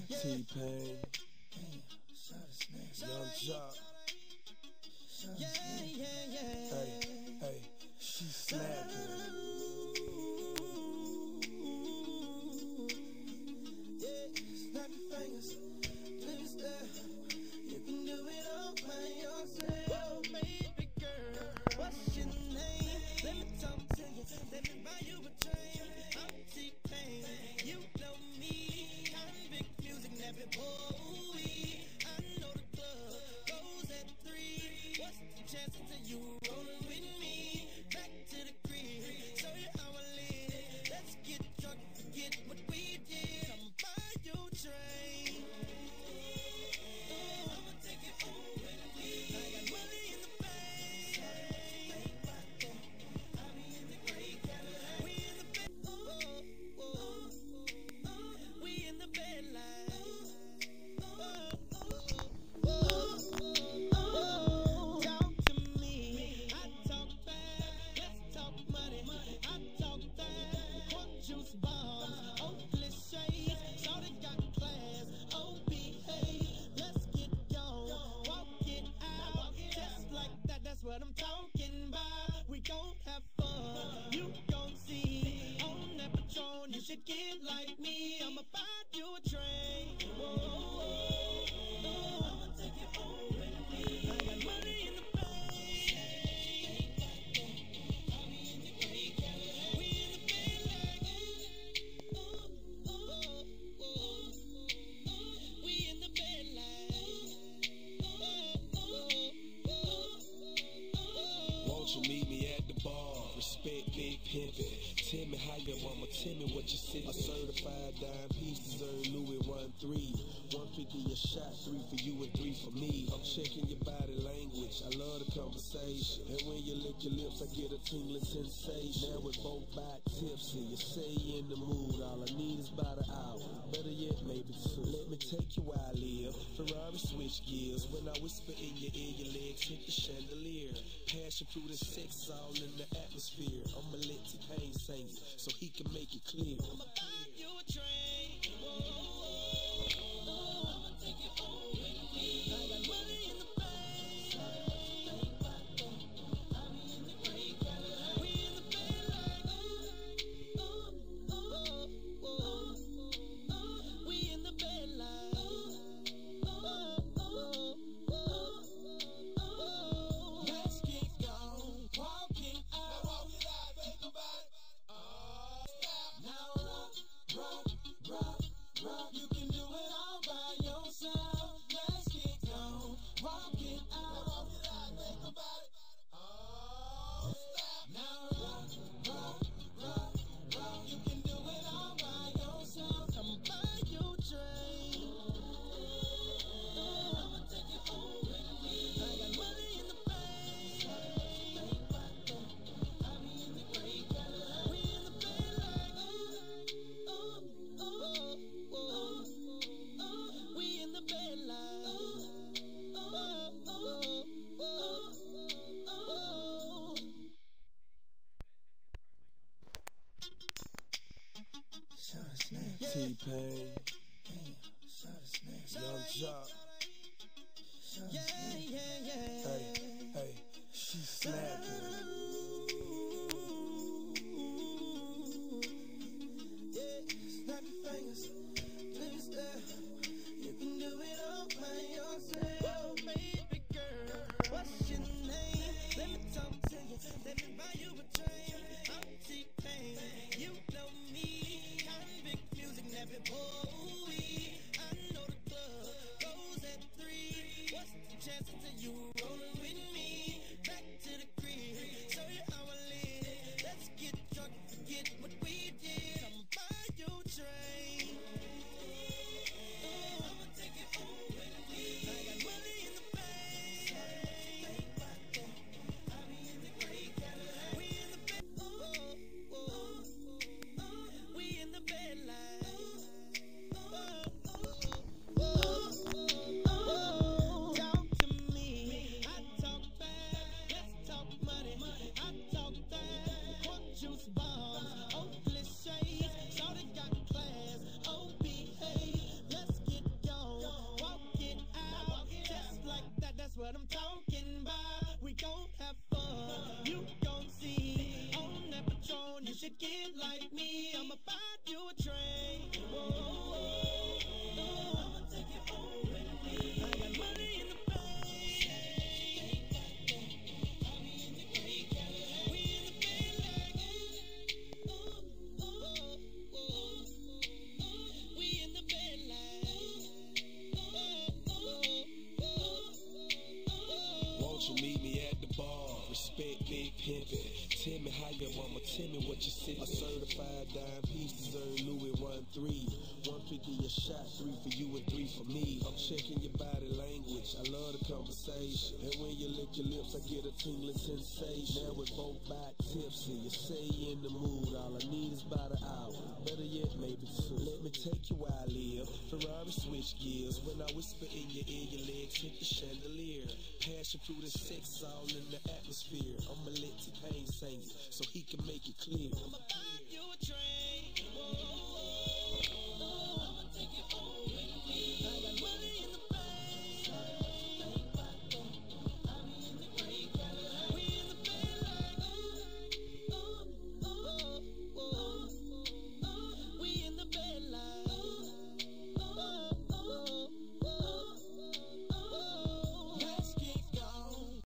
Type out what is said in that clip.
T-Pain, Young Jock. Hey, she snapping. Snap your fingers, please step. You can do it all by yourself. Baby girl, what's your name? Let me talk to you, let me buy you a drink. I'm T-Pain, you know me. Convict music, never boy. I know the club goes at 3. What's the chances of you rolling with me? Back to the crib, show you how I live. Let's get drunk, forget what we did. I'ma buy you a drink. I'ma take it home with me. I got money in the bank. I be in the great Cadillac. We in the bed. We in the bed like. Talk to me. I talk fast. Let's talk money. I talk fast. Quart juice bombs. Oakley shades. Shorty got class. Oh, behave. Let's get gone. Walk it out. Just like that. That's what I'm talking about. We gon' have fun. You gon' see. On that Patron, you should get like me. I'ma buy you a drink. I'ma take you home with me. I got money in the bank. I be in the great Cadillac. We in the bed like. We in the bed like. Won't you meet me at the bar? Respect big pimpin'. Tell me how your mama, tell me what you sippin'. A certified dime piece deserve Louis 1-3. 150 a shot, 3 for you and 3 for me. I'm checking your body language, I love the conversation. And when you lick your lips, I get a tingling sensation. Now we're both back tipsy, you say you in the mood. All I need is about an hour, better yet maybe 2. Let me take you where I live, Ferrari switch gears. When I whisper in your ear, your legs hit the chandelier. Passion through the sex is all in the atmosphere. I'ma let T-Pain sing it, so he can make it clear. I'ma buy you a drink. I'ma take you home with me. I got money in the bank. I be in the great Cadillac. We in the bed like. We in the bed like. Let's get gone, walking out. Walk it out, think about it. Now rock, you can do it all by yourself. Let's get gone, walk it out, think about it. Now rock, you can do it all by yourself. I'ma buy you a drink. I'ma take you home with me. I got money in the bank. I be in the great Cadillac. We in the bed like. We in the bed like. T-Pain, Young Jock. Hey, she snapping. Snap your fingers, please step. You can do it all by yourself. Baby girl, what's your name? Let me talk to you, let me buy you a drink. I'm T-Pain, you know me. Convict music, never boy. I know the club goes at 3. What's the chances of you rolling get like me, I'ma buy you a train. Whoa, I'ma take you home with me. I got money in the bank. We in the bed like, we in the bed like, Won't you meet me at the bar? Respect big pimpin'. Tell me how your mama, tell me what you sippin'. A certified dime piece deserve Louis 1-3. 150 a shot, 3 for you and 3 for me. I'm checking your body language, I love the conversation. And when you lick your lips, I get a tingling sensation. Now we're both back tipsy, you say you in the mood. All I need is about an hour, better yet maybe 2. Let me take you where I live, Ferrari switch gears. When I whisper in your ear, your legs hit the chandelier. Passion fruit and sex all in the atmosphere. I'ma let T-Pain sing it so he can make it clear. I'ma buy you a train. Whoa.